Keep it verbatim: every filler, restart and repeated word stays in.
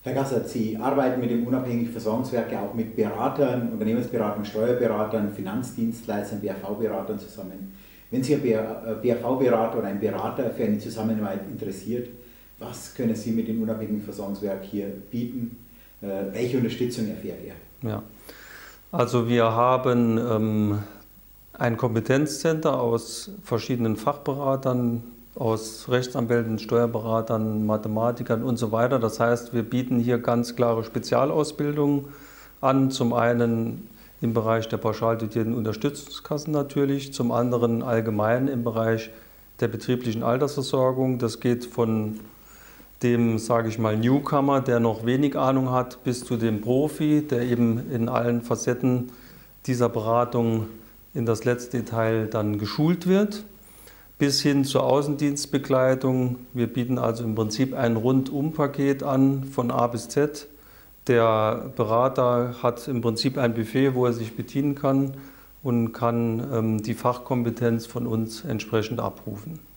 Herr Gassert, Sie arbeiten mit dem unabhängigen Versorgungswerk ja auch mit Beratern, Unternehmensberatern, Steuerberatern, Finanzdienstleistern, B A V-Beratern zusammen. Wenn sich ein B A V-Berater oder ein Berater für eine Zusammenarbeit interessiert, was können Sie mit dem unabhängigen Versorgungswerk hier bieten? Welche Unterstützung erfährt er? Ja, also wir haben ähm, ein Kompetenzcenter aus verschiedenen Fachberatern, aus Rechtsanwälten, Steuerberatern, Mathematikern und so weiter. Das heißt, wir bieten hier ganz klare Spezialausbildungen an. Zum einen im Bereich der pauschal dotierten Unterstützungskassen natürlich, zum anderen allgemein im Bereich der betrieblichen Altersversorgung. Das geht von dem, sage ich mal, Newcomer, der noch wenig Ahnung hat, bis zu dem Profi, der eben in allen Facetten dieser Beratung in das letzte Detail dann geschult wird, bis hin zur Außendienstbegleitung. Wir bieten also im Prinzip ein Rundum-Paket an, von A bis Z. Der Berater hat im Prinzip ein Buffet, wo er sich bedienen kann und kann ähm, die Fachkompetenz von uns entsprechend abrufen.